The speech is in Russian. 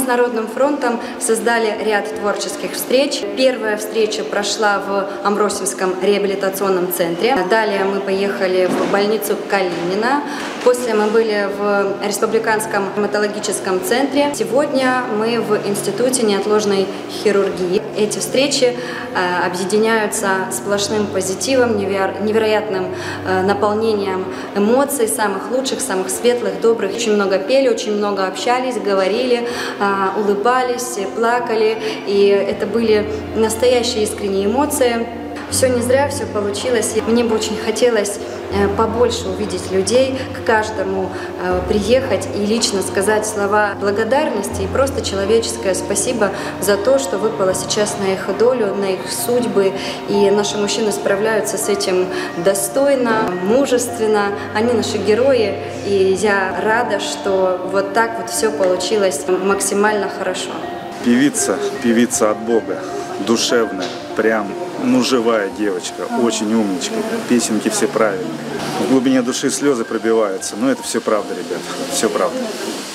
Народным фронтом создали ряд творческих встреч. Первая встреча прошла в Амбросевском реабилитационном центре. Далее мы поехали в больницу Калинина. После мы были в Республиканском стоматологическом центре. Сегодня мы в Институте неотложной хирургии. Эти встречи объединяются сплошным позитивом, невероятным наполнением эмоций, самых лучших, самых светлых, добрых. Очень много пели, очень много общались, говорили, улыбались, плакали. И это были настоящие искренние эмоции. Все не зря, все получилось. И мне бы очень хотелось побольше увидеть людей, к каждому приехать и лично сказать слова благодарности и просто человеческое спасибо за то, что выпало сейчас на их долю, на их судьбы. И наши мужчины справляются с этим достойно, мужественно. Они наши герои, и я рада, что вот так вот все получилось максимально хорошо. Певица от Бога, душевная, прям, живая девочка, очень умничка, песенки все правильные. В глубине души слезы пробиваются, но это все правда, ребят, все правда.